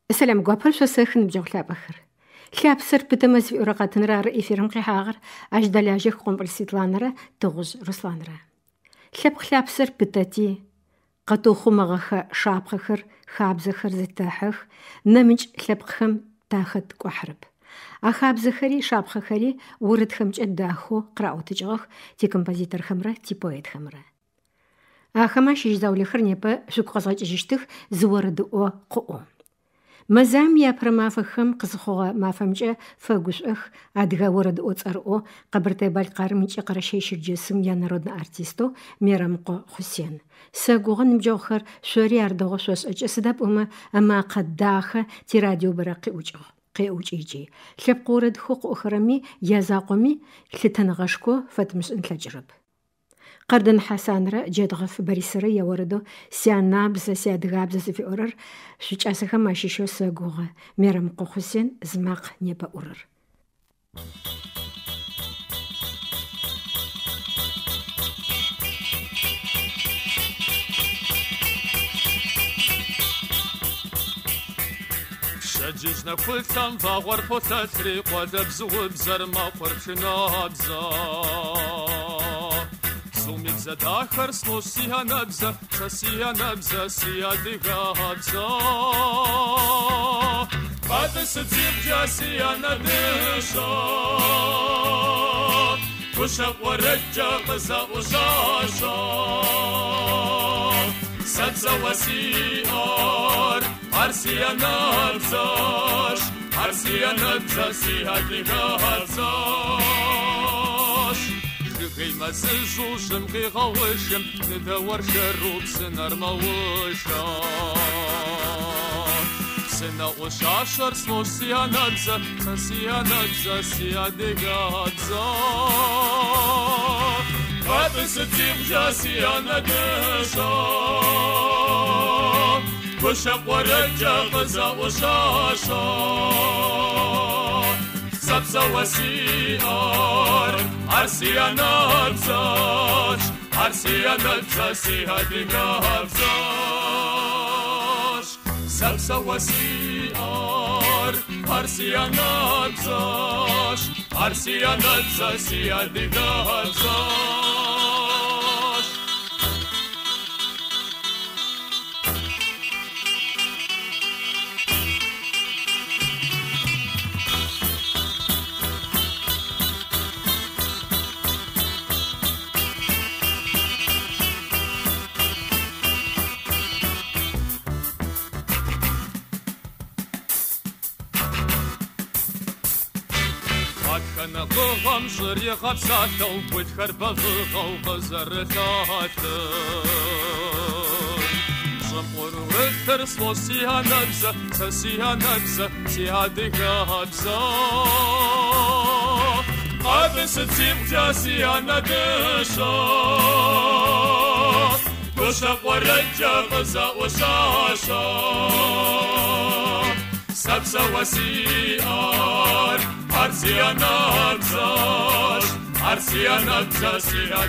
السلام قابل شو سخن بجو لابخر لابسر بتمز في ورقة نرار إفيرم قحاغر أجدلاجي قنبل سيطلانرا تغز رسلانرا لابسر بتاتي قطوخو مغخ شابخر خابزخر زتاحخ نمج لابخم تاخد قحرب أخابزخري شابخخري ورد خمج الداخو قرأو تجغخ تي كمبازيتر خمرة تي بويت خمرة أخماش يجزاولي خرنيبا شوك قصاج جشتخ زورد أو قوم مزام يابر مافخم قزخوغا مافمجا فاقوشخ أدغا ورد أوتسارو قبرتي بالقار ميجي قرشي شرجسم يا народна артистو ميرامقو حسين ساقوغن مجوخر شوري أردغو شوش أجسداب أما قداخ تي راديو براقي أوجغ قيوج إيجي لبقورد خوق أخرمي يازاقومي لتنغشكو فتمس انتلجرب قردن حسانرا جدغف بريسرية وردو سيانابزا سيادغابزا في أورر شجاسخا ماشيشو ساقوغا ميرامقو حسين زماق نيبا أورر شججنا كل ثم فاغور بوتاتري قدبزو بزرما قرشنا بزا سوميبزا داخر سلوش سيها نبزا سيها نبزا سيها دغابزا قد ستيب جاسيها ندشا وشق ورجا قزا وشاشا سبزا وسيار عرسيها نبزاش عرسيها نبزا سيها دغابزاش غيما زجوجم غي غوشم ندور شروب سنر موشا سنة وشاشر سلوش سيها نبزا سيها نبزا سيها دغابزا قد ستيب جاسيها ندشا وشق ورجا قزا وشاشا سبزا وسيار عرسيها نبزاش عرسيها نبزا سيها دغابزاش سبزا وسيار عرسيها نبزاش عرسيها نبزا سيها دغابزاش أنا غم جري غبساتو وتخرب غو غزرتاتو جمهور وثرس وسيها نبزة سيها نبزة سيها دغابزا قابس تيم جاسيها ندشا وشق ورجا غزا وشاشا سبزا وسيار عرسيها نبزاش عرسيها نبزا سيها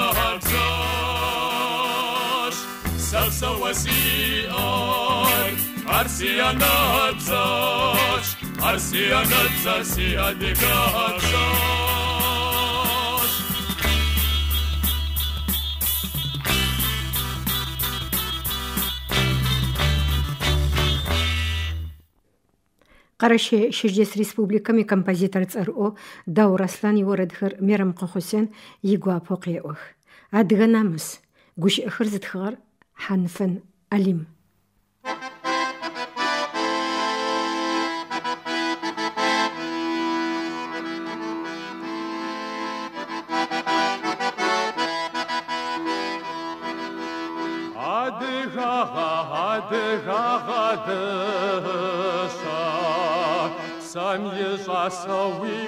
دغابزاش سبزا وسيار عرسيها نبزاش عرسيها نبزا سيها دغابزاش قرشي شجيس ريسبوبليكامي كمبازيتر ЦРО داو رسلان يوردخر ميرامقو حسين يقوا بوقيئوخ أدغا نامس قوش أخرزت خغر حنفن أليم Сам ежасови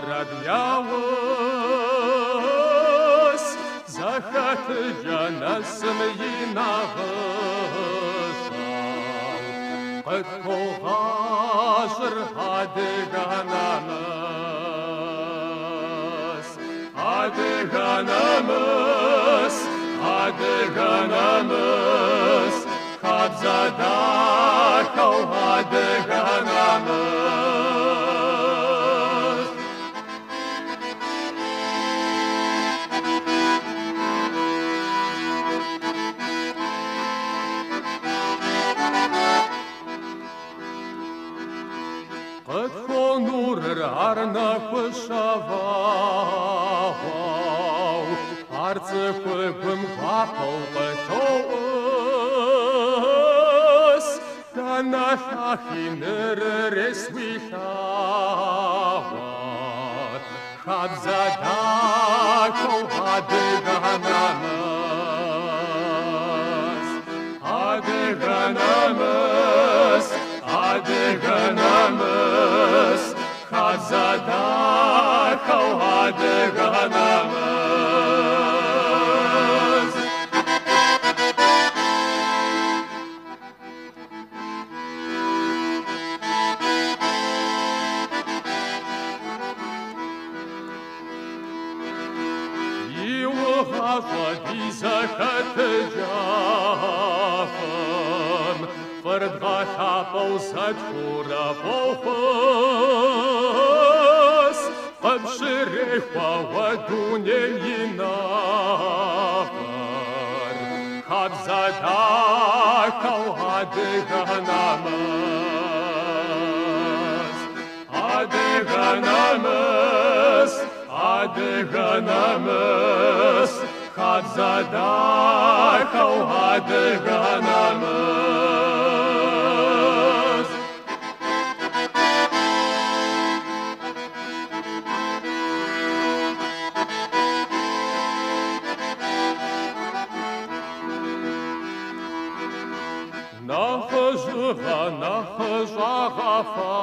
ворадьявос, захаты янасым йинагышал, қытқоғашыр адыганамыз, адыганамыз, адыганамыз, қабзада қау адыганамыз. arnaqışavaw artsıqım qapolqışos danashinir reswihawa khadzadako adeganamas khadzadako adeganamas Zakatjafam, Verdgatapau Satura Vohos, Abshirewa Wadunyelinafar, Kabzadakau Adeganamas, Adeganamas, Adeganamas, Khadzadakau adeganamas. Nachzhaga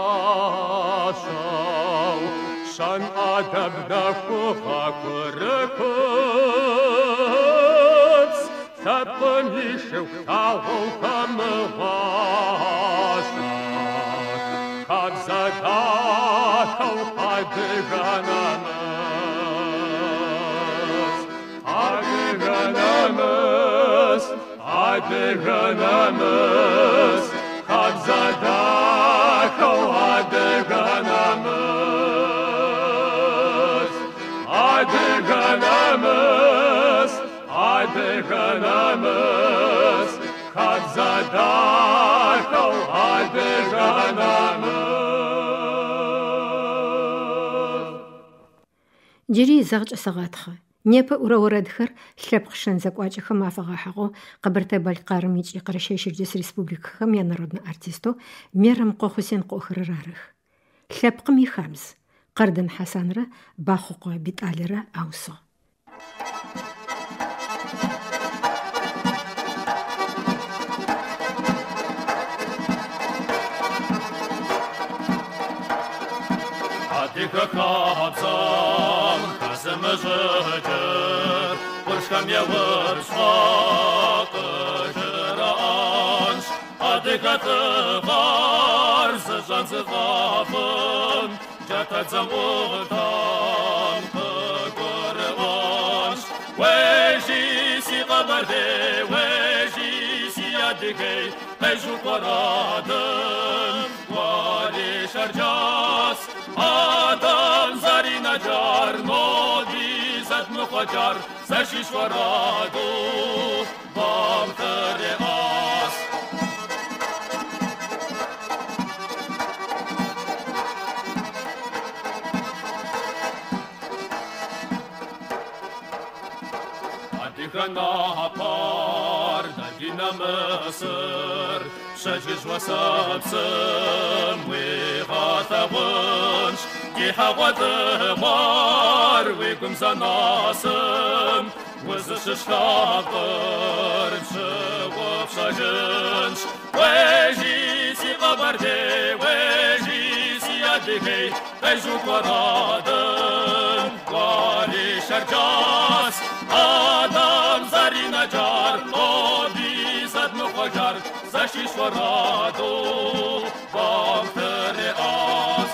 fashaw, Shan adab nakuha kurekutz, Tapamishu tahu kamvashat, Khadzadakau adeganamas, adeganamas, adeganamas, Khadzadakau adeganamas, adeganamas, adeganamas, Khadzadakau adeganamas. Джыри загъэкӏэ Непэ ӏурэ-орэдхэр лъэпкъ-шэн зэкӏуакӏэхэм афэгъэхьыгъэу Къэбэрдей-Балъкъэрым икӏи Къэрэщей-Щэрджэс республикэхэм я народнэ артистэу Мерэмкъо Хъусен къыӏохэрэр арых. Лъэпкъым ихабз Къэрдэн Хьэсанрэ Бахъукъо Битӏалрэ аусыгъ. Адыгэхабзам хазэмэжэджэр Быршхэм евыршхакэжэранш Адыгэтыгъар зэжанзыгъафын Джатэдзэм ӏугъытам къыгурыӏуанш Уежи си Къэбэрдей, уежи си Адыгей Къежу къуэрадым уари Щэрджэс Адам зари наджар, ноди задмухаджар, зашишвараду вам тереас. Адыгана пар, дагина Мысыр, Щэджыжьуэ сэпсым уигъэтэгъунщ, ди хьэгъуэлӏыгъуэр уи гум зэнасым, узыщыщтакъыр щыуэпщӏэжынщ. Уежи си Къэбэрдей, уежи си Адыгей, къежу къуэрадым уари Щэрджэс, Адам зари наджар, ноди задмухаджар, зашишвараду вам тереас.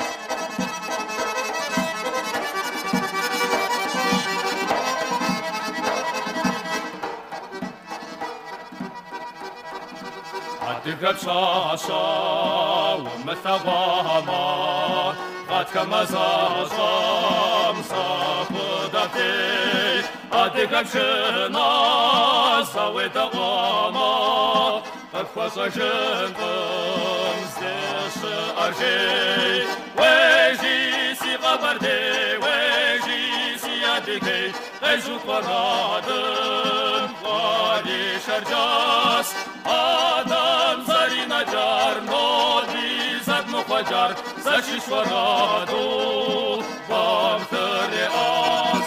Адыгэ пщащэ умылъэгъуамэ, гъатхэ мазэщӏэм зэхудэтей, адыгэм шынэ зэуедэӏуамэ, къыпхуэщӏэжынкъым أرجي ويجي سي غبردي ويجي سي أدكي غيزو قرادم غادي شرجاس آدم زاري نجار نودي زاد مخجر زاشي شورادو بامتر آس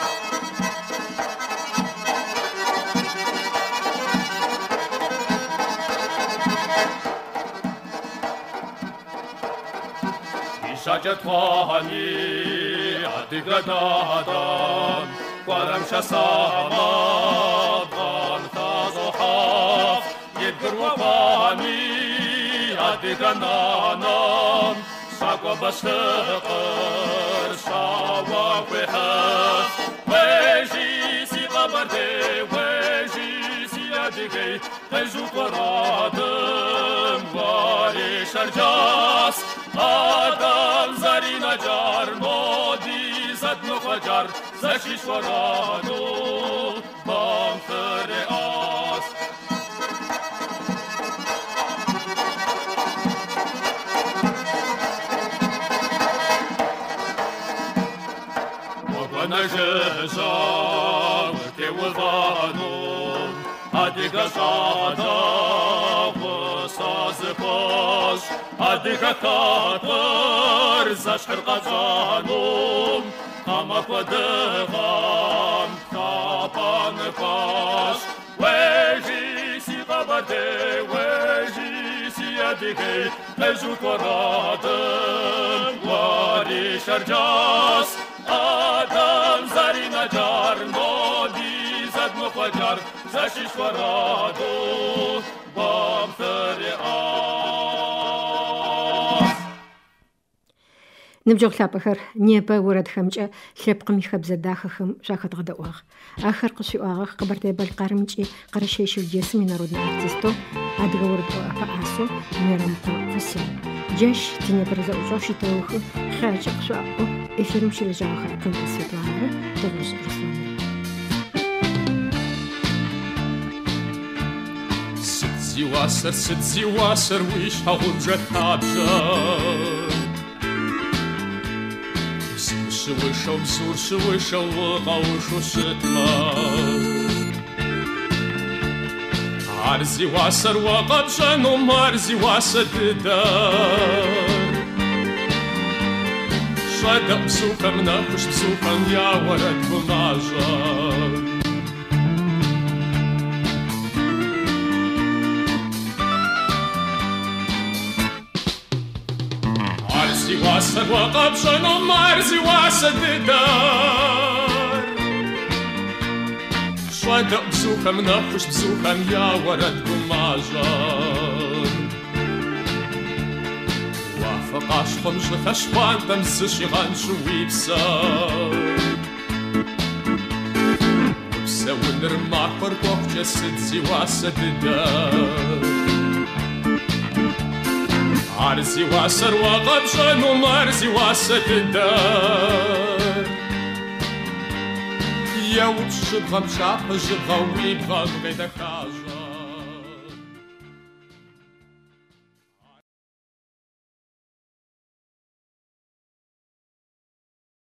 شجت خاني عدقدادم قرم شسامات غانتاز وحاف يدقر وفاني عدقنانم شاقو بشتقر شاوا وحاف ويجي سي غبردي ويجي سي عدقي غيزو قرادم واري شرجاس آدم زاری نجار مودی زد مخجر زشیش ورانو بامتر آس ونجزا وكي وفانو هاديك صادا وصاز باش هاديك كاتر زشحر قزانوم قامك ودغام كابان باش ويجي سي غبردي ويجي سي يديكي لجو كرادم واري شرجاس آدم زاري نجار نودي زد مخجر زشيش ورادو بامتر نبجغ لابخر نيبا ورد خمجة لبقم يخبز داخخم شاخد غداوغ آخر قشيوغ قبرتي بالقارمجي قرشيشو جسمي نارودنا ارتستو عدغ ورد فاسو ميرمقو فسي جاش تنيا برزا وجوشي توخو خارج قشوغو إفيرم شلجاوخ كنت سветлана تغوز رسلان سدزي واسر ويش هغجة تابجر وشو وشو وغوشو شتما عرزي واسر وقبشن ومارزي واسد دار شادا بسوفا مناقش بسوفا يا ورد بماجر عرزي واسر وقبشن ومارزي واسد دار شادا بسوفا مناقش بسوفا يا ورد بماجر وافقاش خمش خشوان تمسشي غنشوي بسار وبساو نرمع فرقوك جسد زي واسد دار عرزي واسر وغبشن ومارزي واسد الدار يا وبشبغم شاق جبغا ويبغا بغيدك حاجة